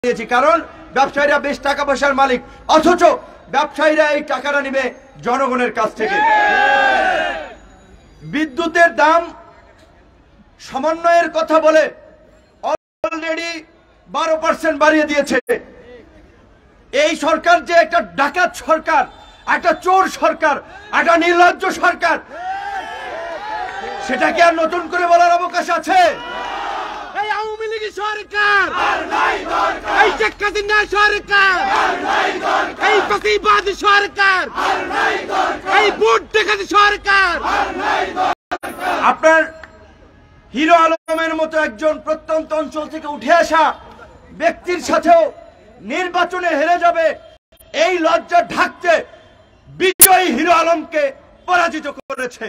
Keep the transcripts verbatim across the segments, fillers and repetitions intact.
দিয়েছি, কারণ ব্যবসায়ীরা বেশ টাকা পয়সার মালিক, অথচ ব্যবসায়ীরা এই টাকাটা নেবে জনগণের কাছ থেকে। বিদ্যুতের দাম সমন্বয়ের কথা বলে অলরেডি বারো পার্সেন্ট বাড়িয়ে দিয়েছে। এই সরকার যে একটা ডাকাত সরকার, একটা চোর সরকার, একটা নির্লজ্জ সরকার, সেটা কি আর নতুন করে বলার অবকাশ আছে? এই আওয়ামী লীগ সরকার, এই শেখ হাসিনা সরকার, এই ফ্যাসিবাদী সরকার, এই ভোট ডাকাতি সরকার। আপনার হিরো আলমের মতো একজন প্রত্যন্ত অঞ্চল থেকে উঠে আসা ব্যক্তির সাথেও নির্বাচনে হেরে যাবে, এই লজ্জা ঢাকতে বিজয়ী হিরো আলমকে পরাজিত করেছে।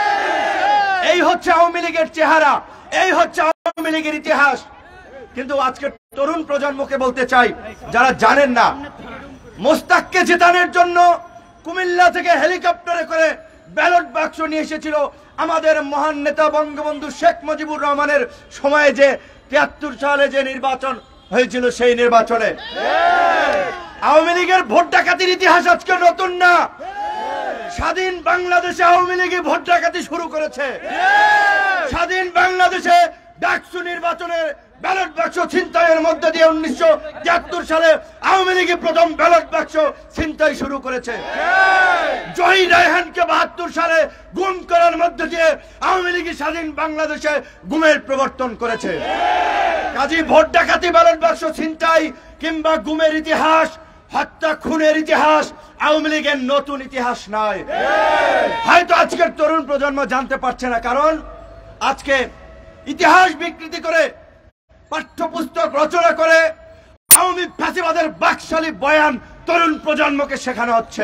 এই হচ্ছে আওয়ামী লীগের চেহারা, এই হচ্ছে আওয়ামী লীগের ইতিহাস। কিন্তু আজকে তরুণ প্রজন্মকে বলতে চাই, যারা জানেন না, মোস্তাককে জেতানোর জন্য কুমিল্লা থেকে হেলিকপ্টারে করে ব্যালট বাক্স নিয়ে এসেছিল আমাদের মহান নেতা বঙ্গবন্ধু শেখ মুজিবুর রহমানের সময়ে, যে তিয়াত্তর সালে যে নির্বাচন হয়েছিল সেই নির্বাচনে। আওয়ামী লীগের ভোট ডাকাতির ইতিহাস আজকে নতুন না। স্বাধীন বাংলাদেশে আওয়ামী লীগই ভোট ডাকাতি শুরু করেছে। স্বাধীন বাংলাদেশে ডাকসু নির্বাচনের ব্যালট বাক্স ছিনতাইয়ের মধ্যে দিয়ে উনিশশো তিয়াত্তর সালে আওয়ামী লীগই প্রথম ব্যালট বাক্স ছিনতাই শুরু করেছে। জহি রায়হানকে বাহাত্তর সালে গুম করার মধ্যে দিয়ে আওয়ামী লীগই স্বাধীন বাংলাদেশে গুমের প্রবর্তন করেছে। কাজী ভোট ডাকাতি, ব্যালট বাক্স ছিনতাই কিংবা গুমের ইতিহাস, হত্যা খুনের ইতিহাস আওয়ামী লীগের নতুন ইতিহাস নয়। হয়তো আজকের তরুণ প্রজন্ম জানতে পারছে না, কারণ আজকে ইতিহাস বিকৃতি করে, পাঠ্যপুস্তক রচনা করে আওয়ামী ফ্যাসিবাদের বাকশালী বয়ান তরুণ প্রজন্মকে শেখানো হচ্ছে।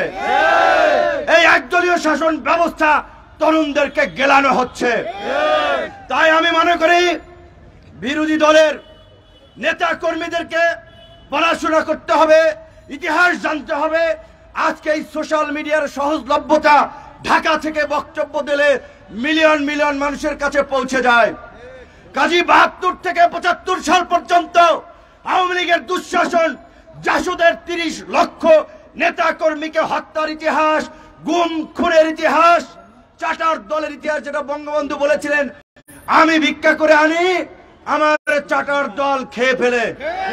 এই একদলীয় শাসন ব্যবস্থা তরুণদেরকে গেলানো হচ্ছে। তাই আমি মনে করি বিরোধী দলের নেতা কর্মীদেরকে পড়াশোনা করতে হবে, ইতিহাস জানতে হবে। আজকে এই সোশ্যাল মিডিয়ার সহজলভ্যতা ঢাকা থেকে বক্তব্য দিলে মিলিয়ন মিলিয়ন মানুষের কাছে পৌঁছে যায়। কাজী বাহাত্তর থেকে পঁচাত্তর সাল পর্যন্ত আওয়ামী লীগের দুঃশাসন, জাসদের তিরিশ লক্ষ নেতা কর্মীকে হত্যার ইতিহাস, গুম খুনের ইতিহাস, চাটার দলের ইতিহাস, যেটা বঙ্গবন্ধু বলেছিলেন, আমি ভিক্ষা করে আনি, আমার চাটার দল খেয়ে ফেলে।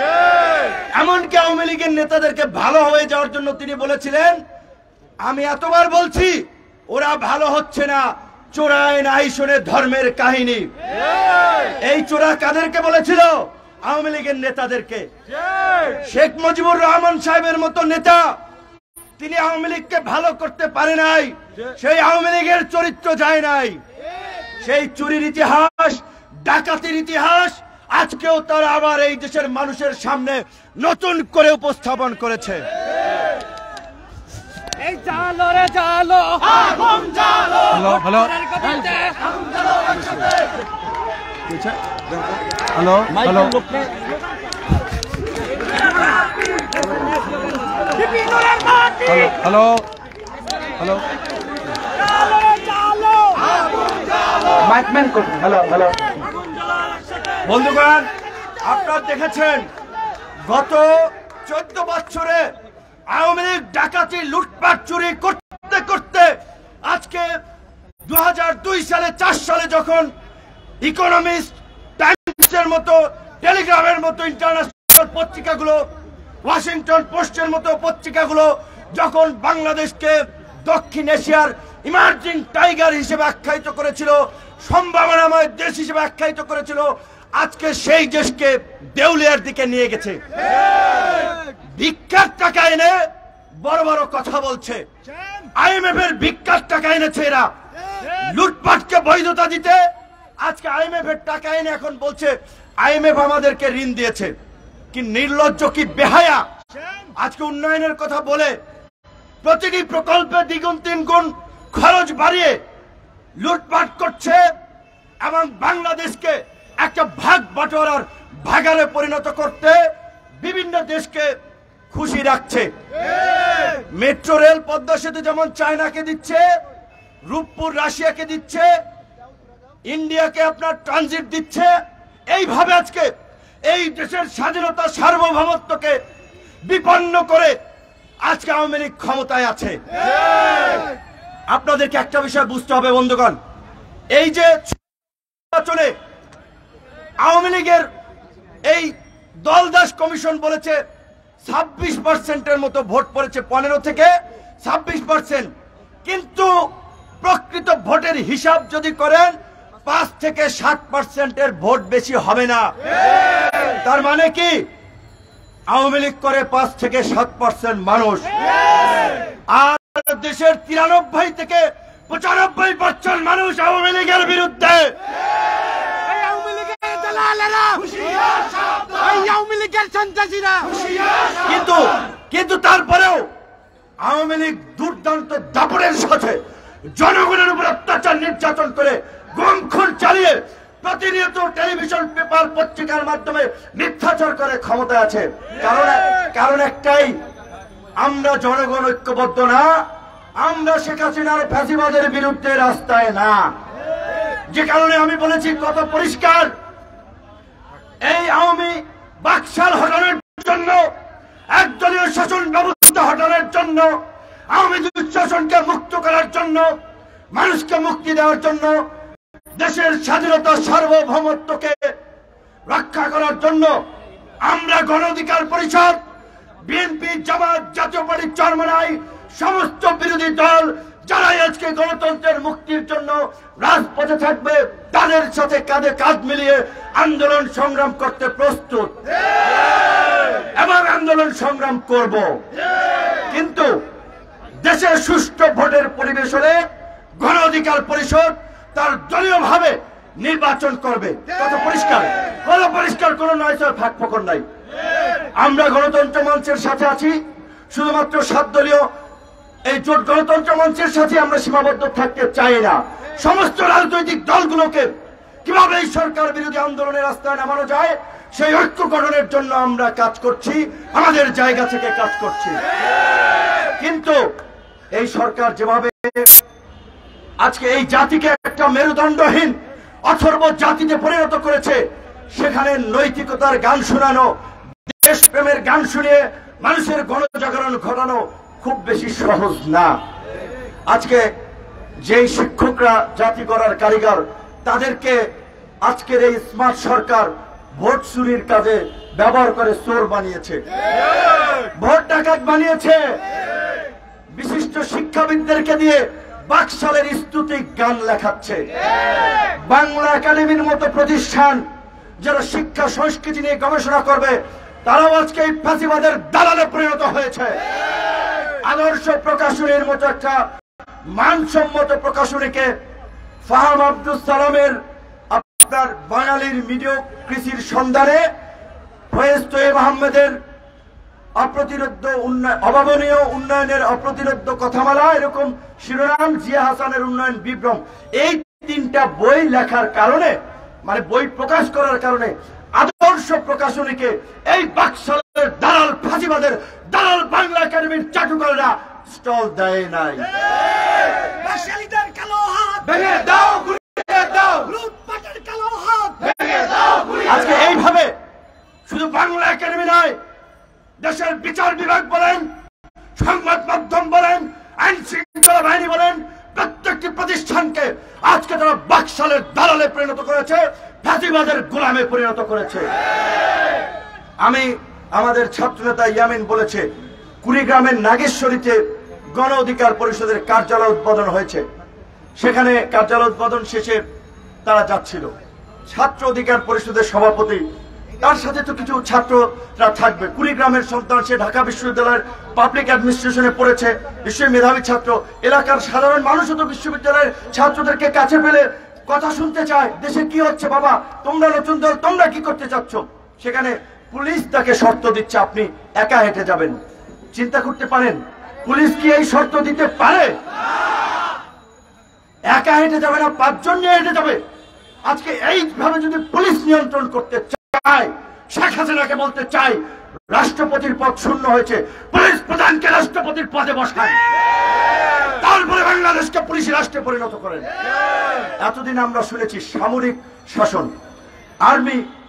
এমনকি আওয়ামী লীগের নেতাদেরকে ভালো হয়ে যাওয়ার জন্য তিনি বলেছিলেন, আমি এতবার বলছি ওরা ভালো হচ্ছে না, চোরায় নাই শোনে ধর্মের কাহিনী। এই চোরা কাদেরকে বলেছিল? আওয়ামী লীগের নেতাদেরকে। শেখ মুজিবুর রহমান সাহেবের মতো নেতা, তিনি আওয়ামী লীগকে ভালো করতে পারে নাই, সেই আওয়ামী লীগের চরিত্র যায় নাই। সেই চুরির ইতিহাস, ডাকাতির ইতিহাস আজকেও তারা আবার এই দেশের মানুষের সামনে নতুন করে উপস্থাপন করেছে। এই জালো রে জালো, আগুন জালো। Hello hello hello hello hello hello mic man করুন। হ্যালো হ্যালো বন্ধুগণ, আপনারা দেখেছেন গত চোদ্দ বছরে আওয়ামী লীগ ডাকাতি, লুটপাট, চুরি করতে করতে আজকে দু হাজার দুই সালে চার সালে যখন ইকোনমিস্ট, টাইমসের মতো, টেলিগ্রামের মতো ইন্টারন্যাশনাল পত্রিকাগুলো, ওয়াশিংটন পোস্টের মতো পত্রিকাগুলো যখন বাংলাদেশকে দক্ষিণ এশিয়ার ইমার্জিং টাইগার হিসেবে আখ্যায়িত করেছিল, সম্ভাবনাময় দেশ হিসেবে আখ্যায়িত করেছিল, আজকে সেই দেশকে দেউলিয়ার দিকে নিয়ে গেছে। ভিক্ষার টাকা এনে বড় বড় কথা বলছে। আইএমএফ এর ভিক্ষার টাকা এনেছে এরা লুটপাটকে বৈধতা দিতে। আজকে আইএমএফ এর টাকা এনে এখন বলছে আইএমএফ আমাদেরকে ঋণ দিয়েছে। কি নির্লজ্জ, কি বেহায়া! আজকে উন্নয়নের কথা বলে প্রতিটি প্রকল্পে দ্বিগুণ তিন গুণ খরচ বাড়িয়ে লুটপাট করছে এবং বাংলাদেশকে একটা ভাগ বাটোয়ারার ভাগারে পরিণত করতে বিভিন্ন দেশকে খুশি রাখছে। মেট্রো রেল, পদ্মা সেতু যেমন চায়নাকে দিচ্ছে, রূপপুর রাশিয়াকে দিচ্ছে, ইন্ডিয়াকে আপনার ট্রানজিট দিচ্ছে। এইভাবে আজকে এই দেশের স্বাধীনতা সার্বভৌমত্বকে বিপন্ন করে আজকে আওয়ামী লীগ ক্ষমতায় আছে। আপনাদেরকে একটা বিষয় বুঝতে হবে বন্ধুগণ, এই যে নির্বাচনে আওয়ামী লীগের এই দলদাস কমিশন বলেছে ছাব্বিশ পার্সেন্টের মতো ভোট পড়েছে, পনেরো থেকে ছাব্বিশ পার্সেন্ট, কিন্তু প্রকৃত ভোটের হিসাব যদি করেন পাঁচ থেকে সাত পার্সেন্টের ভোট বেশি হবে না। তার মানে কি আওয়ামী লীগ করে পাঁচ থেকে সাত পার্সেন্ট মানুষ, আর দেশের তিরানব্বই থেকে পঁচানব্বই পার্সেন্ট মানুষ আওয়ামী লীগের বিরুদ্ধে। কিন্তু কিন্তু তারপরেও আওয়ামী লীগ দুর্দান্ত দাপটের সাথে জনগণের উপর অত্যাচার নির্যাতন করে গুম খুন চালিয়ে প্রতিনিয়ত টেলিভিশন পেপার পত্রিকার মাধ্যমে মিথ্যাচার করে ক্ষমতায় আছে। কারণ কারণ একটাই, আমরা জনগণ ঐক্যবদ্ধ না, আমরা শেখ হাসিনার ফ্যাসিবাদের বিরুদ্ধে রাস্তায় না। যে কারণে আমি বলেছি কত পরিষ্কার, এই আওয়ামী বাকশাল হটানোর জন্য, একদলীয় শাসন ব্যবস্থা হটানোর জন্য, আওয়ামী দুঃশাসনকে মুক্ত করার জন্য, মানুষকে মুক্তি দেওয়ার জন্য, দেশের স্বাধীনতা সার্বভৌমত্বকে রক্ষা করার জন্য আমরা গণ অধিকার পরিষদ, বিএনপি, জামাত, জাতীয় পার্টি, চরমনাই সমস্ত বিরোধী দল যারাই আজকে গণতন্ত্রের মুক্তির জন্য রাজপথে থাকবে, তাদের সাথে কাঁধে কাঁধ মিলিয়ে আন্দোলন সংগ্রাম করতে প্রস্তুত এবং আন্দোলন সংগ্রাম করব। কিন্তু দেশের সুষ্ঠু ভোটের পরিবেশ হলে গণ অধিকার পরিষদ তার দলীয় ভাবে নির্বাচন করবে। কত পরিষ্কার, কত পরিষ্কার, কোন নয় স্যার ফাঁক ফোকর নাই। আমরা গণতন্ত্র মঞ্চের সাথে আছি, শুধুমাত্র সাত দলীয় এই জোট গণতন্ত্র মঞ্চের সাথে আমরা সীমাবদ্ধ থাকতে চাই না। সমস্ত রাজনৈতিক দলগুলোকে কিভাবে এই সরকার বিরোধী আন্দোলনের রাস্তায় নামানো যায় সেই ঐক্য গঠনের জন্য আমরা কাজ করছি, আমাদের জায়গা থেকে কাজ করছি। কিন্তু এই সরকার যেভাবে আজকে এই জাতিকে একটা মেরুদণ্ডহীন অথর্ব জাতিতে পরিণত করেছে, সেখানে নৈতিকতার গান শোনানো, দেশপ্রেমের গান শুনিয়ে মানুষের গণজাগরণ ঘটানো খুব বেশি সহজ না। আজকে যেই শিক্ষকরা জাতি গড়ার কারিগর, তাদেরকে আজকের এই স্মার্ট সরকার ভোট চুরির কাজে ব্যবহার করে চোর বানিয়েছে, ভোট ডাকাত বানিয়েছে। বিশিষ্ট শিক্ষাবিদদেরকে দিয়ে বাকশালের স্তুতি গান লেখাচ্ছে। বাংলা একাডেমির মতো প্রতিষ্ঠান যারা শিক্ষা সংস্কৃতি নিয়ে গবেষণা করবে, তারাও আজকে এই ফ্যাসিবাদের দালালে পরিণত হয়েছে। আদর্শ প্রকাশনীর মতো একটা মানসম্মত প্রকাশনীকে ফাহাম আব্দুল সালামের আপনার বাঙালির মিডিওক্রেসির সন্ধানে, ফয়েজ তৈয়ব আহমেদের অপ্রতিরোধ্য উন্নয়ন, অভাবনীয় উন্নয়নের অপ্রতিরোধ্য কথামালা, এরকম শিরোনাম, জিয়া হাসানের উন্নয়ন বিভ্রম, এই তিনটা বই লেখার কারণে, মানে বই প্রকাশ করার কারণে আদর্শ প্রকাশনীকে এই বাকশালের দালাল ফাঁসিবাদের দালাল বাংলা একাডেমির চাটুকাররা স্টল দেয় নাই। আজকে এইভাবে শুধু বাংলা একাডেমি নয়, দেশের বিচার বিভাগ বলেন, সংবাদ মাধ্যম বলেন, আইন শৃঙ্খলা বাহিনী বলেন, প্রত্যেকটি প্রতিষ্ঠানকে আজকে তারা বাকশালের দালালে পরিণত করেছে, ফ্যাসিবাদের গোলামে পরিণত করেছে। আমি আমাদের ছাত্রনেতা ইয়ামিন বলেছে, কুড়িগ্রামের নাগেশ্বরীতে গণ অধিকার পরিষদের কার্যালয় উদ্বোধন হয়েছে। সেখানে কার্যালয় উদ্বোধন শেষে তারা যাচ্ছিল, ছাত্র অধিকার পরিষদের সভাপতি, তার সাথে তো কিছু ছাত্ররা থাকবে। কুড়িগ্রামের সন্তান, সে ঢাকা বিশ্ববিদ্যালয়ের পাবলিক অ্যাডমিনিস্ট্রেশনে পড়েছে, নিশ্চয়ই মেধাবী ছাত্র। এলাকার সাধারণ মানুষও তো বিশ্ববিদ্যালয়ের ছাত্রদেরকে কাছে পেলে কথা শুনতে চায়, দেশে কি হচ্ছে বাবা, তোমরা নতুন দল, তোমরা কি করতে চাচ্ছ। সেখানে পুলিশ তাকে শর্ত দিচ্ছে, আপনি একা হেঁটে যাবেন। চিন্তা করতে পারেন, পুলিশ কি এই শর্ত দিতে পারে? একা হেঁটে যাবে না, পাঁচজন নিয়ে হেঁটে যাবে। আজকে এইভাবে যদি পুলিশ নিয়ন্ত্রণ করতে চায়, শেখ হাসিনাকে বলতে চাই রাষ্ট্রপতির পদ শূন্য হয়েছে, পুলিশ প্রধানকে রাষ্ট্রপতির পদে বসায়, তারপরে বাংলাদেশকে পুলিশ রাষ্ট্রে পরিণত করেন। এতদিন আমরা শুনেছি সামরিক শাসন, আর্মি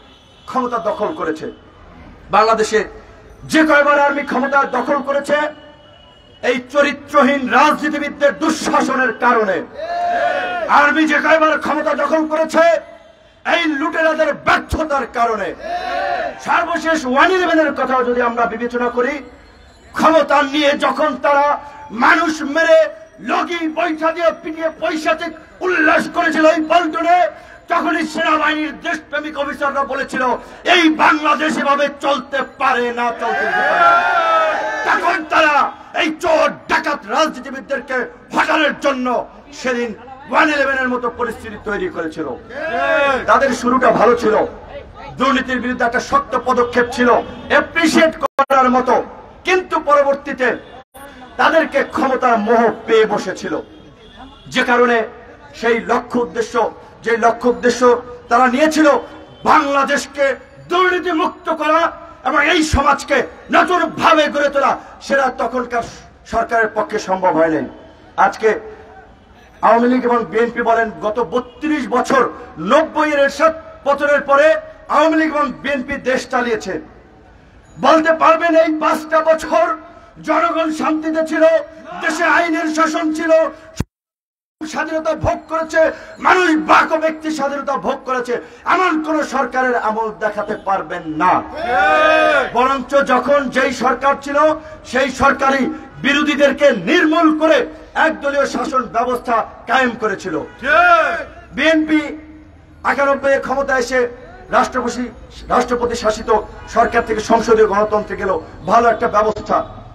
ক্ষমতা দখল করেছে। বাংলাদেশে যে কয়বার আর্মি ক্ষমতা দখল করেছে এই চরিত্রহীন রাজনীতিবিদদের দুঃশাসনের কারণে। আর্মি যে কয়বার ক্ষমতা দখল করেছে এই লুটেরাদের ব্যর্থতার কারণে। সর্বশেষ ওয়ান ইলেভেনের কথা যদি আমরা বিবেচনা করি, ক্ষমতা নিয়ে যখন তারা মানুষ মেরে লগি পয়সা দিয়ে পিটিয়ে পৈশাচিক উল্লাস করেছিল এই পল্টনে, তখনই সেনাবাহিনীর দেশপ্রেমিক অফিসাররা বলেছিল এই বাংলাদেশ এভাবে চলতে পারে না, চলতে পারে। তখন তারা এই চোর ডাকাত রাজনীতিবিদদেরকে হটানোর জন্য সেদিন ওয়ান ইলেভেনের মতো পরিস্থিতি তৈরি করেছিল। তাদের শুরুটা ভালো ছিল, দুর্নীতির বিরুদ্ধে একটা শক্ত পদক্ষেপ ছিল, এপ্রিসিয়েট করার মতো, কিন্তু পরবর্তীতে তাদেরকে ক্ষমতার মোহ পেয়ে বসেছিল, যে কারণে সেই লক্ষ্য উদ্দেশ্য যে লক্ষ্য উদ্দেশ্য তারা নিয়েছিল বাংলাদেশকে দুর্নীতি মুক্ত করা এবং এই সমাজকে নতুন ভাবে গড়ে তোলা, সেটা তখনকার সরকারের পক্ষে সম্ভব হয়নি। আজকে আওয়ামী লীগ এবং বিএনপি বলেন গত বত্রিশ বছর নব্বই এর এরশাদ পতনের পরে আওয়ামী লীগ এবং বিএনপি দেশ চালিয়েছে। বলতে পারবেন এই পাঁচটা বছর জনগণ শান্তিতে ছিল, দেশে আইনের শাসন ছিল, স্বাধীনতা ভোগ করেছে, মানুষ বাক ব্যক্তি স্বাধীনতা ভোগ করেছে, এমন কোন সরকারের আমল দেখাতে পারবেন না। বরঞ্চ যখন যেই সরকার ছিল সেই সরকারই বিরোধীদেরকে নির্মূল করে একদলীয় শাসন ব্যবস্থা কায়েম করেছিল। বিএনপি একানব্বই ক্ষমতা এসে রাষ্ট্রপতি রাষ্ট্রপতি শাসিত সরকার থেকে সংসদীয় গণতন্ত্রে গেল, ভালো একটা ব্যবস্থা।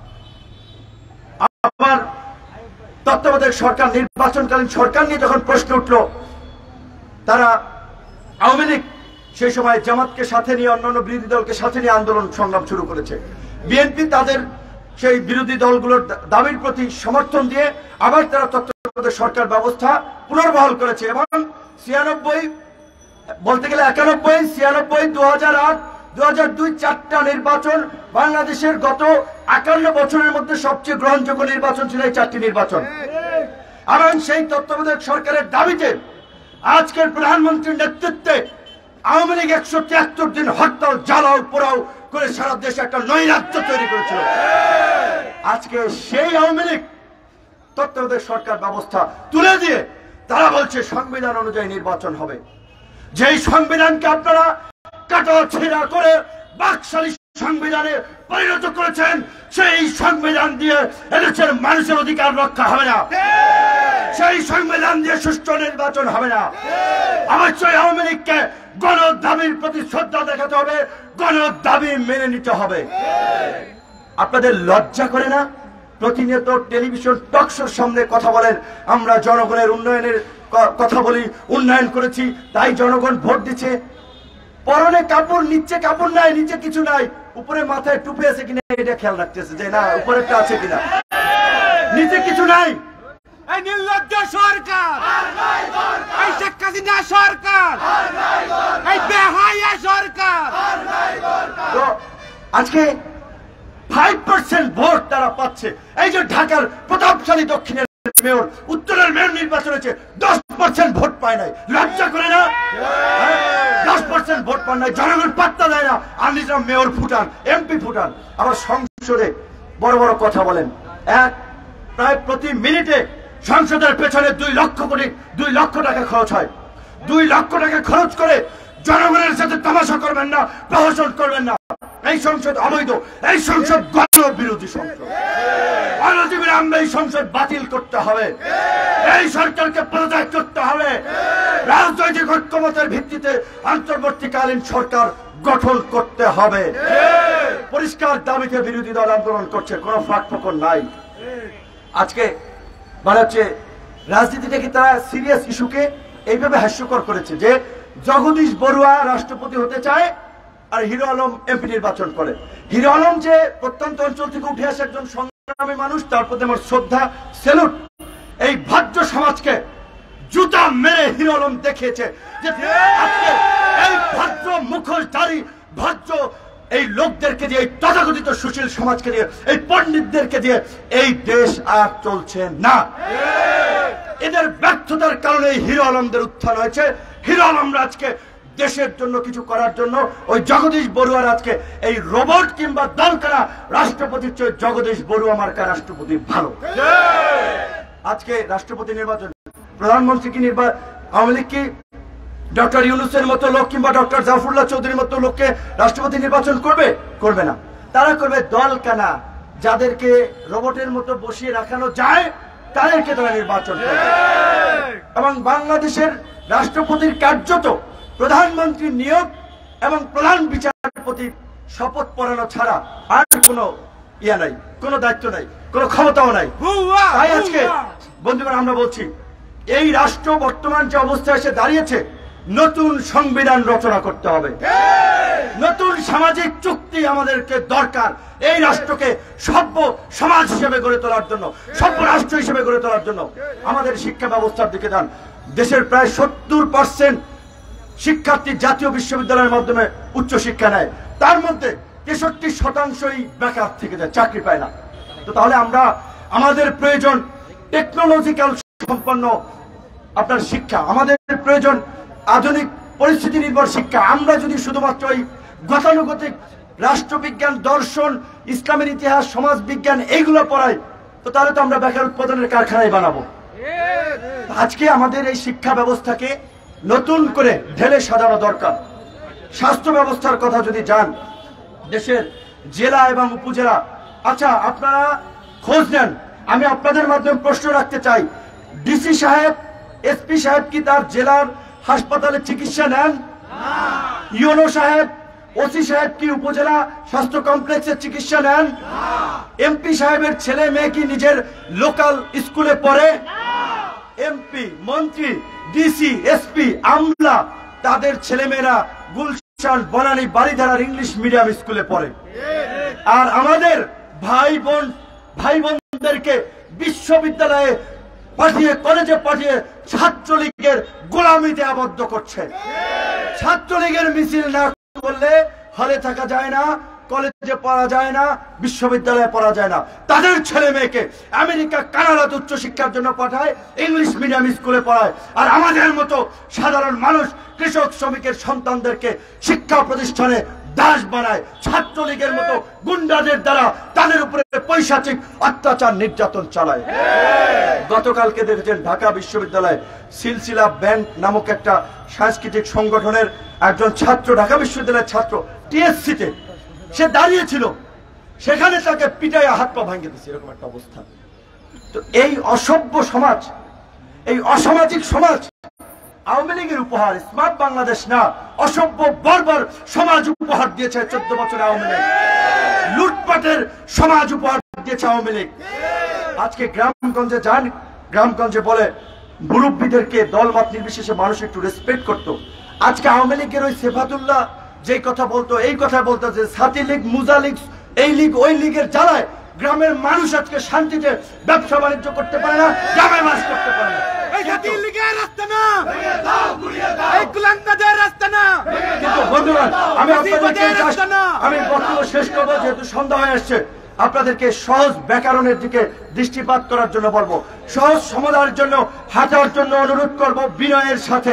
আবার তত্ত্বাবধায়ক সরকার, নির্বাচনকালীন সরকার নিয়ে যখন প্রশ্ন উঠল, তারা আওয়ামী লীগ সেই সময় জামাতকে সাথে নিয়ে অন্যান্য বিরোধী দলকে সাথে নিয়ে আন্দোলন সংগ্রাম শুরু করেছে। বিএনপি তাদের সেই বিরোধী দলগুলোর দাবির প্রতি সমর্থন দিয়ে আবার তারা তত্ত্বাবধায়ক সরকার ব্যবস্থা পুনর্বহাল করেছে এবং ছিয়ানব্বই বলতে গেলে একানব্বই ছিয়ানব্বই দু হাজার আট দু হাজার দুই চারটা নির্বাচন বাংলাদেশের গত একান্ন বছরের মধ্যে সবচেয়ে গ্রহণযোগ্য নির্বাচন ছিল এই চারটি নির্বাচন। এবং সেই তত্ত্বাবধায়ক সরকারের দাবিতে আজকের প্রধানমন্ত্রীর নেতৃত্বে আওয়ামী লীগ একশো তিয়াত্তর দিন হরতাল জ্বালাও পোড়াও করে সারা দেশে একটা নৈরাজ্য তৈরি করেছিল। আজকে সেই আওয়ামী লীগ তত্ত্বাবধায়ক সরকার ব্যবস্থা তুলে দিয়ে তারা বলছে সংবিধান অনুযায়ী নির্বাচন হবে। যেই সংবিধানকে আপনারা কাটা ছেঁড়া করে বাকশালী সংবিধানে পরিণত করেছেন, সেই সংবিধান দিয়ে এদেশের মানুষের অধিকার রক্ষা হবে না, সেই সংবিধান দিয়ে সুষ্ঠু নির্বাচন হবে না। অবশ্যই আওয়ামী লীগকে গণ দাবির প্রতি শ্রদ্ধা দেখাতে হবে, গণ দাবি মেনে নিতে হবে। আপনাদের লজ্জা করে না? প্রতিনিয়ত টেলিভিশন টকশোর সামনে কথা বলেন, আমরা জনগণের উন্নয়নের কথা বলি, উন্নয়ন করেছি তাই জনগণ ভোট দিচ্ছে। পরনে কাপড়, নিচে কাপড় নাই, নিচে কিছু নাই, উপরে মাথায় টুপি আছে কিনা এটা খেয়াল রাখতেছে যে না উপরেরটা আছে কিনা, নিচে কিছু নাই। এই নির্লজ্জ সরকার, এই শেখ হাসিনা সরকার, এই বেহায়া সরকার। তো আজকে ফাইভ পার্সেন্ট ভোট তারা পাচ্ছে। এই যে ঢাকার প্রতাপশালী দক্ষিণের মেয়র, উত্তরের মেয়র নির্বাচন হয়েছে, দশ পার্সেন্ট ভোট পায় নাই। লজ্জা করে না? দশ পার্সেন্ট ভোট পান নাই, জনগণ পাত্তা দেয় না, আর নিজেরা মেয়র ফুটান, এমপি ফুটান, আবার সংসদে বড় বড় কথা বলেন। এক প্রায় প্রতি মিনিটে সংসদের পেছনে দুই লক্ষ কোটি দুই লক্ষ টাকা খরচ হয়। দুই লক্ষ টাকা খরচ করে জনগণের সাথে তামাশা করবেন না, প্রহসন করবেন না। এই সংসদ অবৈধ, এই সংসদ গণ বিরোধী সংসদ। অনতিবিলম্বে এই সংসদ বাতিল করতে হবে, এই সরকারকে পদত্যাগ করতে হবে। রাজনৈতিক ঐক্যমতের ভিত্তিতে অন্তর্বর্তীকালীন সরকার গঠন করতে হবে। পরিষ্কার দাবিতে বিরোধী দল আন্দোলন করছে, কোনো ফাঁক ফোকর নাই। আজকে মানে হচ্ছে রাজনীতিটাকে তারা সিরিয়াস ইস্যুকে এইভাবে হাস্যকর করেছে যে জগদীশ বড়ুয়া রাষ্ট্রপতি হতে চায় আর হিরো আলম এমপি নির্বাচন করে। হিরো আলম যে প্রত্যন্ত অঞ্চল থেকে উঠে আসে একজন সংগ্রামী মানুষ, তার প্রতি আমার শ্রদ্ধা, স্যালুট। এই ভদ্র সমাজকে জুতা মেরে হিরো আলম দেখিয়েছে যে আজকে এই ভদ্র মুখোশধারী ভদ্র এই লোকদেরকে দিয়ে, এই তথাকথিত সুশীল সমাজকে দিয়ে, এই পণ্ডিতদেরকে দিয়ে এই দেশ আর চলছে না। এদের ব্যর্থতার কারণে হিরো আলমদের উত্থান হয়েছে। হিরো আলমরা আজকে দেশের জন্য কিছু করার জন্য ওই জগদীশ বড়ুয়ার আজকে এই রোবট কিংবা দলকারা রাষ্ট্রপতির চেয়ে জগদীশ বড়ুয়া মার্কা রাষ্ট্রপতি ভালো। আজকে রাষ্ট্রপতি নির্বাচন, প্রধানমন্ত্রী কি নির্বাচন, আওয়ামী লীগ কি ডক্টর ইউনূসের মতো লোক কিংবা ডক্টর জাফরুল্লাহ চৌধুরীর মতো লোককে রাষ্ট্রপতি নির্বাচন করবে? করবে না। তারা করবে দলকানা, যাদেরকে রোবটের মতো বসিয়ে রাখানো যায় তাদেরকে তারা নির্বাচন করবে। এবং বাংলাদেশের রাষ্ট্রপতির কার্যত প্রধানমন্ত্রীর নিয়োগ এবং প্রধান বিচারপতির শপথ পড়ানো ছাড়া আর কোনো ইয়া নাই, কোনো দায়িত্ব নাই, কোনো ক্ষমতাও নাই। তাই আজকে বন্ধুগণ আমরা বলছি, এই রাষ্ট্র বর্তমান যে অবস্থায় এসে দাঁড়িয়েছে, নতুন সংবিধান রচনা করতে হবে, নতুন সামাজিক চুক্তি আমাদেরকে দরকার এই রাষ্ট্রকে সভ্য সমাজ হিসেবে গড়ে তোলার জন্য, সভ্য রাষ্ট্র হিসেবে গড়ে তোলার জন্য। আমাদের শিক্ষা ব্যবস্থার দিকে যান, দেশের প্রায় সত্তর পার্সেন্ট শিক্ষার্থী জাতীয় বিশ্ববিদ্যালয়ের মাধ্যমে উচ্চ শিক্ষা নেয়, তার মধ্যে তেষট্টি শতাংশই বেকার থেকে যায়, চাকরি পায় না। তো তাহলে আমরা আমাদের প্রয়োজন টেকনোলজিক্যাল সম্পন্ন আপনার শিক্ষা, আমাদের প্রয়োজন আধুনিক পরিস্থিতি নির্ভর শিক্ষা। আমরা যদি শুধুমাত্র ওই গতানুগতিক রাষ্ট্রবিজ্ঞান, দর্শন, ইসলামের ইতিহাস, সমাজ বিজ্ঞান এইগুলো পড়াই, তো তাহলে তো আমরা বেকার উৎপাদনের কারখানায় বানাবো। আজকে আমাদের এই শিক্ষা ব্যবস্থাকে নতুন করে ঢেলে সাজানো দরকার। স্বাস্থ্য ব্যবস্থার কথা যদি যান, দেশের জেলা এবং উপজেলা, আচ্ছা আপনারা খোঁজ নেন, আমি আপনাদের মাধ্যমে প্রশ্ন রাখতে চাই, ডিসি সাহেব, এসপি সাহেব কি তার জেলার হাসপাতালে চিকিৎসা নেন? ইউনো সাহেব, ওসি সাহেব কি উপজেলা স্বাস্থ্য কমপ্লেক্সের চিকিৎসা নেন? এমপি সাহেবের ছেলে মেয়ে কি নিজের লোকাল স্কুলে পড়ে? এমপি, মন্ত্রী, ডিসি, এসপি, আমলা তাদের ছেলেমেয়েরা গুলশান, বনানী, বাড়িধারার ইংলিশ মিডিয়াম স্কুলে পড়ে। আর আমাদের ভাই বোন ভাই বোনদেরকে বিশ্ববিদ্যালয়ে পাঠিয়ে, কলেজে পাঠিয়ে ছাত্রলীগের গোলামিতে আবদ্ধ করছে। ছাত্রলীগের মিছিল না করলে হলে থাকা যায় না, কলেজে পড়া যায় না, বিশ্ববিদ্যালয়ে পড়া যায় না। তাদের ছেলে মেয়েকে আমেরিকা, কানাডাতে উচ্চ শিক্ষার জন্য পাঠায়, ইংলিশ মিডিয়াম স্কুলে পড়ায়। আর আমাদের মতো সাধারণ মানুষ, কৃষক শ্রমিকের সন্তানদেরকে শিক্ষা প্রতিষ্ঠানে দাস বানায়, ছাত্রলীগের মতো গুন্ডাদের দ্বারা তাদের উপরে পৈশাচিক অত্যাচার নির্যাতন চালায়। গতকালকে দেখেছেন ঢাকা বিশ্ববিদ্যালয়ে সিলসিলা ব্যান্ড নামক একটা সাংস্কৃতিক সংগঠনের একজন ছাত্র, ঢাকা বিশ্ববিদ্যালয়ের ছাত্র, টিএসসিতে সে দাঁড়িয়েছিল, সেখানে তাকে পিটাইয়া হাত পা ভাঙিয়ে দিচ্ছে, এরকম একটা অবস্থা। তো এই অসভ্য সমাজ, এই অসামাজিক সমাজ আওয়ামী লীগের উপহার, স্মার্ট বাংলাদেশ না, অসভ্য বর্বর সমাজ উপহার দিয়েছে চোদ্দ বছর আওয়ামী লীগ, লুটপাটের সমাজ উপহার দিয়েছে আওয়ামী লীগ। আজকে গ্রামগঞ্জে যান, গ্রামগঞ্জে বলে মুরব্বীদেরকে দলমত নির্বিশেষে মানুষ একটু রেসপেক্ট করতো। আজকে আওয়ামী লীগের ওই সেফাতুল্লাহ যে কথা বলতো, এই কথা বলতো যে সাথী লীগ, মুজা লীগ, এই লীগ ওই লীগের জ্বালায় গ্রামের মানুষ আজকে শান্তিতে ব্যবসা বাণিজ্য করতে পারে না, গ্রামে বাস করতে পারে না। কিন্তু বন্ধুগণ, আমি আপনাদেরকে আমি বক্তব্য শেষ করবো, যেহেতু সন্ধ্যা হয়ে আসছে, আপনাদেরকে সহজ ব্যাকরণের দিকে দৃষ্টিপাত করার জন্য বলবো, সহজ সমাধানের জন্য হাঁটার জন্য অনুরোধ করব বিনয়ের সাথে।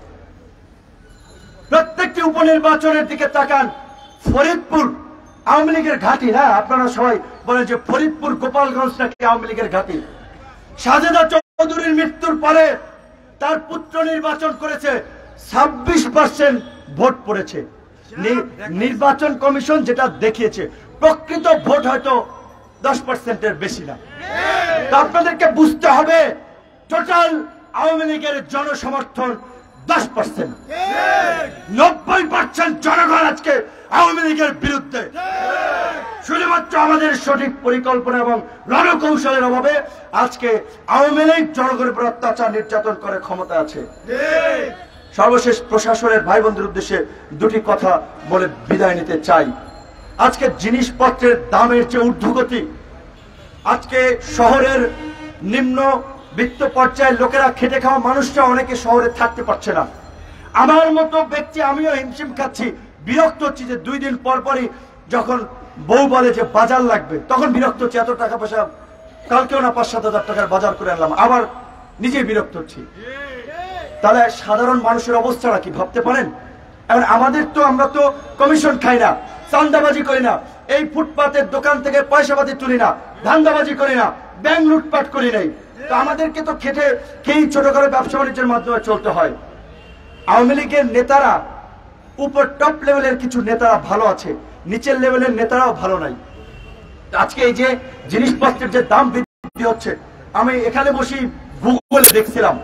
প্রত্যেকটি উপনির্বাচনের দিকে তাকান। ফরিদপুর আওয়ামী লীগের ঘাঁটি না, আপনারা সবাই বলেন যে ফরিদপুর, গোপালগঞ্জ নাকি আওয়ামী লীগের ঘাঁটি। সাজেদা চৌধুরীর মৃত্যুর পরে তার পুত্র নির্বাচন করেছে, ছাব্বিশ পার্সেন্ট ভোট পড়েছে। নির্বাচন কমিশন যেটা দেখিয়েছে, প্রকৃত ভোট হয়তো দশ পার্সেন্টের বেশি না। তা আপনাদেরকে বুঝতে হবে, টোটাল আওয়ামী লীগের জনসমর্থন দশ পার্সেন্ট, নব্বই পার্সেন্ট জনগণ আজকে আওয়ামী লীগের বিরুদ্ধে। শুধুমাত্র আমাদের সঠিক পরিকল্পনা এবং রণকৌশলের অভাবে আজকে আওয়ামী লীগ জনগণের উপর অত্যাচার নির্যাতন করে ক্ষমতা আছে। সর্বশেষ প্রশাসনের ভাই বন্ধুর উদ্দেশ্যে দুটি কথা বলে বিদায় নিতে চাই। আজকে জিনিসপত্রের দামের যে ঊর্ধ্বগতি, আজকে শহরের নিম্ন বিত্ত পর্যায়ের লোকেরা, খেটে খাওয়া মানুষরা অনেকে শহরে থাকতে পারছে না। আমার মতো ব্যক্তি আমিও হিমশিম খাচ্ছি, বিরক্ত হচ্ছি যে দুই দিন পর পরই যখন বউ বলে যে বাজার লাগবে, তখন বিরক্ত হচ্ছে, এত টাকা পয়সা কালকেও না পাঁচ সাত হাজার টাকার বাজার করে আনলাম, আবার নিজেই বিরক্ত হচ্ছি। তাহলে সাধারণ মানুষের অবস্থাটা কি ভাবতে পারেন? এখন আমাদের তো আমরা তো কমিশন খাই না, চাঁদাবাজি করি না, এই ফুটপাতের দোকান থেকে পয়সাপাতি তুলি না, ধান্দাবাজি করি না, ব্যাংক লুটপাট করি নাই। তো আমাদেরকে তো খেটে খেয়েই ছোট করে ব্যবসা বাণিজ্যের মাধ্যমে চলতে হয়। আওয়ামী লীগের নেতারা উপর টপ লেভেলের কিছু নেতারা ভালো আছে, নিচের লেভেলের নেতারাও ভালো নাই। আজকে এই যে জিনিসপত্রের যে দাম বৃদ্ধি হচ্ছে, আমি এখানে বসে গুগলে দেখছিলাম,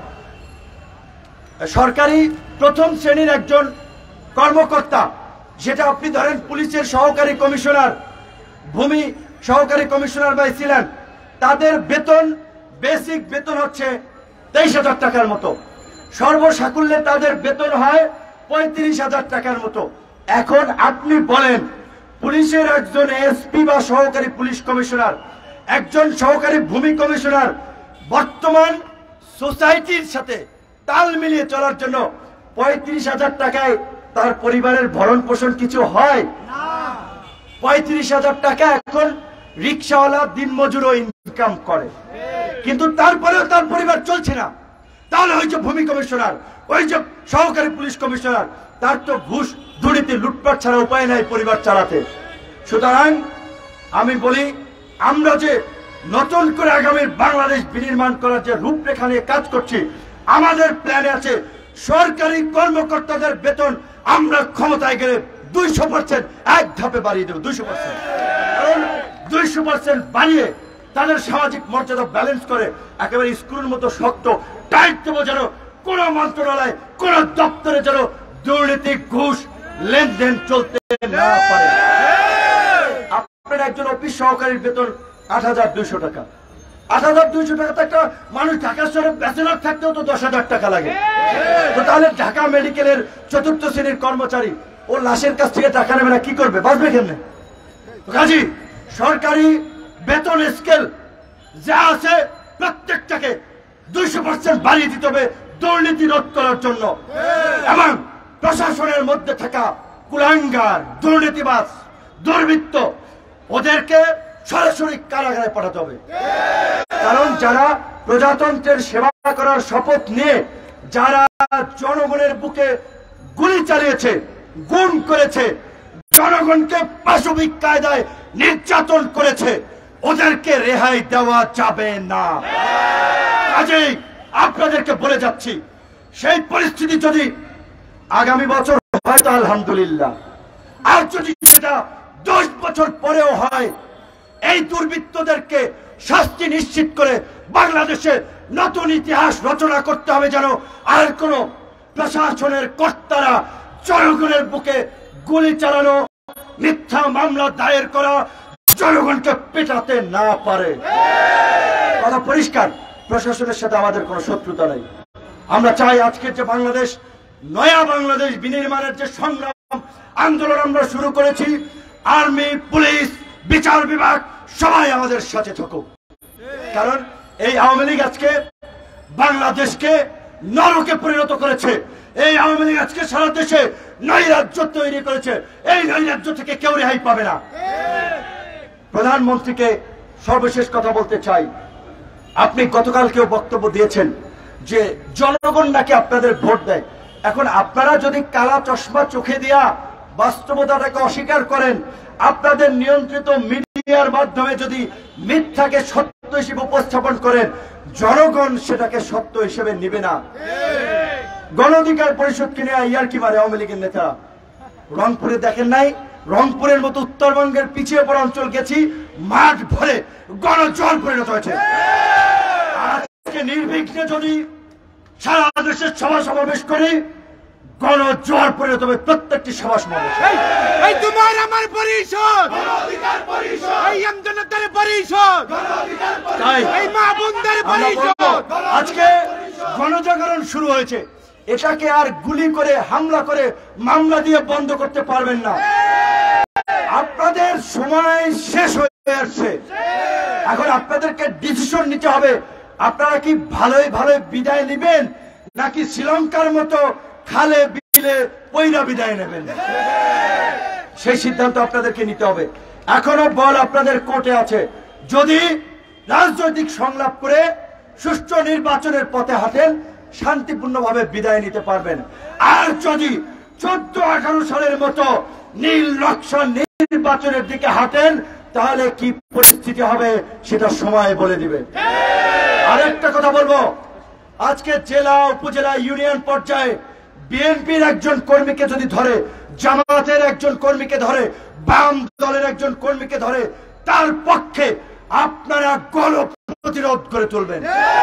সরকারি প্রথম শ্রেণীর একজন কর্মকর্তা, যেটা আপনি ধরেন পুলিশের সহকারী কমিশনার, ভূমি সহকারী কমিশনার ভাই ছিলেন, তাদের বেতন বেসিক বেতন হচ্ছে তেইশ হাজার টাকার মতো, সর্বসাকুল্যে তাদের বেতন হয় পঁয়ত্রিশ হাজার টাকার মতো। এখন আপনি বলেন, পুলিশের একজন এসপি বা সহকারী পুলিশ কমিশনার, একজন সহকারী ভূমি কমিশনার বর্তমান সোসাইটির সাথে তাল মিলিয়ে চলার জন্য পঁয়ত্রিশ হাজার টাকায় তার পরিবারের ভরণ পোষণ কিছু হয় না। পঁয়ত্রিশ হাজার টাকা এখন রিক্সাওয়ালা দিনমজুরও ইনকাম করে, কিন্তু তারপরেও তার পরিবার চলছে না। তাহলে ওই যে ভূমি কমিশনার, ওই যে সহকারী পুলিশ কমিশনার, তার তো ঘুষ দুর্নীতি লুটপাট ছাড়া উপায় নাই পরিবার চালাতে। সুতরাং আমি বলি, আমরা যে নতুন করে আগামীর বাংলাদেশ বিনির্মাণ করার যে রূপরেখা নিয়ে কাজ করছি, আমাদের প্ল্যানে আছে সরকারি কর্মকর্তাদের বেতন আমরা ক্ষমতায় গেলে দুইশো পার্সেন্ট এক ধাপে বাড়িয়ে দেবো। দুইশো পার্সেন্ট কারণ দুইশো পার্সেন্ট বাড়িয়ে তাদের সামাজিক মর্যাদা ব্যালেন্স করে একেবারে স্কুলের মতো শক্ত টাইট দেবো, যেন কোন মন্ত্রণালয় কোন দপ্তরে যেন দুর্নীতি ঘুষ লেনদেন চলতে না পারে। আপনার একজন অফিস সহকারীর বেতন আট হাজার দুইশো টাকা, আট হাজার দুইশো টাকা তো একটা মানুষ ঢাকা শহরে ব্যাচেলর থাকতেও তো দশ হাজার টাকা লাগে। তো তাহলে ঢাকা মেডিকেলের চতুর্থ শ্রেণীর কর্মচারী ও লাশের কাছ থেকে টাকা নেবে না, কি করবে, বাঁচবে কেমনে? কাজী সরকারি বেতন স্কেল যা আছে প্রত্যেকটাকে দুইশো পার্সেন্ট বাড়িয়ে দিতে হবে দুর্নীতি রোধ করার জন্য, এবং প্রশাসনের মধ্যে থাকা কুলাঙ্গার, দুর্নীতিবাজ, দুর্বৃত্ত ওদেরকে সরাসরি কারাগারে পাঠাতে হবে। কারণ যারা প্রজাতন্ত্রের সেবা করার শপথ নিয়ে যারা জনগণের বুকে গুলি চালিয়েছে, গুম করেছে, জনগণকে পাশবিক কায়দায় নির্যাতন করেছে, ওদেরকে রেহাই দেওয়া যাবে না। কাজেই আপনাদেরকে বলে যাচ্ছি, সেই পরিস্থিতি যদি আগামী বছর হয় তো আলহামদুলিল্লাহ, আর যদি সেটা দশ বছর পরেও হয়, এই দুর্বৃত্তদেরকে শাস্তি নিশ্চিত করে বাংলাদেশে নতুন ইতিহাস রচনা করতে হবে, যেন আর কোন প্রশাসনের কর্তারা জনগণের বুকে গুলি চালানো, মিথ্যা মামলা দায়ের করা, জনগণকে পেটাতে না পারে। কথা পরিষ্কার, প্রশাসনের সাথে আমাদের কোনো শত্রুতা নেই। আমরা চাই আজকের যে বাংলাদেশ, নয়া বাংলাদেশ বিনির্মাণের যে সংগ্রাম আন্দোলন আমরা শুরু করেছি, আর্মি, পুলিশ, বিচার বিভাগ সবাই আমাদের সাথে থাকুক। কারণ এই আওয়ামী লীগ আজকে বাংলাদেশকে নরকে পরিণত করেছে। এই আওয়ামী লীগ আজকে সারা দেশে নৈরাজ্য তৈরি করেছে। এই নৈরাজ্য থেকে কেউ রেহাই পাবে না। প্রধানমন্ত্রীকে সর্বশেষ কথা বলতে চাই, আপনি গতকালকেও বক্তব্য দিয়েছেন যে জনগণ নাকি আপনাদের ভোট দেয়। এখন আপনারা যদি কালা চশমা চোখে দিয়া বাস্তবতাটাকে অস্বীকার করেন, আপনাদের নিয়ন্ত্রিত মিডিয়ার মাধ্যমে যদি মিথ্যাকে সত্য হিসেবে উপস্থাপন করেন, জনগণ সেটাকে সত্য হিসেবে নিবে না। গণ অধিকার পরিষদ কিনে ইয়ার কি মারে আওয়ামী লীগের নেতা। রংপুরে দেখেন নাই, রংপুরের মতো উত্তরবঙ্গের পিছিয়ে পড়া অঞ্চল গেছি, মাঠ ভরে গণজল পরিণত হয়েছে। আজকে নির্বিঘ্নে যদি সারা দেশের সভা সমাবেশ করি, গণজোয়ার পরিণত হবে প্রত্যেকটি সভা সমাবেশ। এই তোমার আমার পরিষদ, এই আমজনতার পরিষদ, এই মা বোনদের পরিষদ। আজকে গণজাগরণ শুরু হয়েছে, এটাকে আর গুলি করে, হামলা করে, মামলা দিয়ে বন্ধ করতে পারবেন না। আপনাদের সময় শেষ হয়ে আসছে, এখন আপনাদেরকে ডিসিশন নিতে হবে। আপনারা কি ভালোই ভালোই বিদায় নেবেন, নাকি শ্রীলঙ্কার মতো খালে বিলে পয়রা বিদায় নেবেন? সেই সিদ্ধান্ত আপনাদেরকে নিতে হবে। এখনো বল আপনাদের কোর্টে আছে। যদি রাজনৈতিক সংলাপ করে সুষ্ঠু নির্বাচনের পথে হাঁটেন, শান্তিপূর্ণভাবে বিদায় নিতে পারবেন। আর যদি চোদ্দ আঠারো সালের মতো নীল নকশা নির্বাচনের দিকে হাঁটেন, তাহলে কি পরিস্থিতি হবে সেটা সময় বলে দিবে। আরেকটা কথা বলবো, আজকে জেলা উপজেলা ইউনিয়ন পর্যায়ে বিএনপির একজন কর্মীকে যদি ধরে, জামাতের একজন কর্মীকে ধরে, বাম দলের একজন কর্মীকে ধরে, তার পক্ষে আপনারা গণ প্রতিরোধ করে তুলবেন।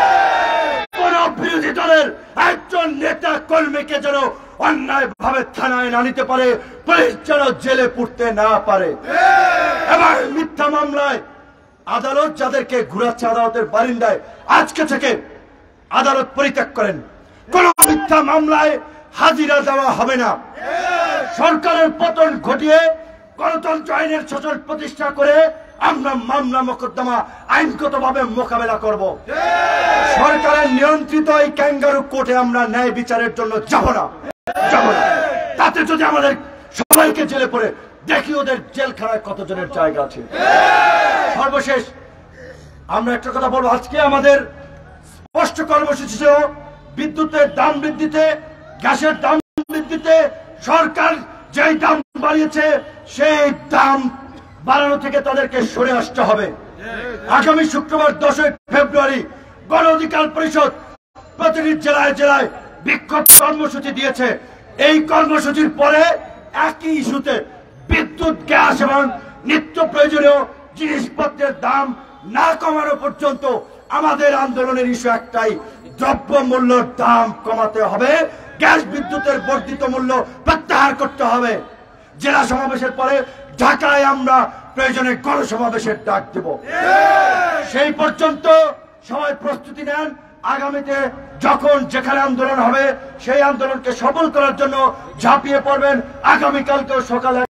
কোন বিরোধী দলের একজন নেতা কর্মীকে যেন অন্যায় ভাবে থানায় না নিতে পারে, পুলিশ যেন জেলে পুরতে না পারে। এবার মিথ্যা মামলায় আদালত যাদেরকে ঘুরাচ্ছে আদালতের বারিন্দায়, আজকে থেকে আদালত পরিত্যাগ করেন। কোন মিথ্যা মামলায় হাজিরা দেওয়া হবে না। সরকারের পতন ঘটিয়ে গণতন্ত্র আইনের শাসন প্রতিষ্ঠা করে আমরা মামলা মোকদ্দমা আইনগতভাবে মোকাবেলা করব। সরকারের নিয়ন্ত্রিত এই ক্যাঙ্গারু কোর্টে আমরা ন্যায় বিচারের জন্য যাব না যাব না তাতে যদি আমাদের সবাইকে জেলে পড়ে, দেখি ওদের জেলখানায় কতজনের জায়গা আছে। সর্বশেষ আমরা একটা কথা বলবো, আজকে আমাদের স্পষ্ট কর্মসূচি ছিল বিদ্যুতের দাম বৃদ্ধিতে, গ্যাসের দাম বৃদ্ধিতে। সরকার যেই দাম বাড়িয়েছে সেই দাম বাড়ানো থেকে তাদেরকে সরে আসতে হবে। আগামী শুক্রবার দশই ফেব্রুয়ারি গণ অধিকার পরিষদ প্রতিটি জেলায় জেলায় বিক্ষোভ কর্মসূচি দিয়েছে। এই কর্মসূচির পরে একই ইস্যুতে বিদ্যুৎ, গ্যাস এবং নিত্য প্রয়োজনীয় জিনিসপত্রের দাম না কমানো পর্যন্ত আমাদের আন্দোলনের ইস্যু একটাই, দ্রব্য মূল্যের দাম কমাতে হবে, গ্যাস বিদ্যুতের বর্ধিত মূল্য প্রত্যাহার করতে হবে। জেলা সমাবেশের পরে ঢাকায় আমরা প্রয়োজনে গণসমাবেশের ডাক দেব। সেই পর্যন্ত সবাই প্রস্তুতি নেন। আগামীতে যখন যেখানে আন্দোলন হবে সেই আন্দোলনকে সফল করার জন্য ঝাঁপিয়ে পড়বেন। আগামীকালকেও সকালে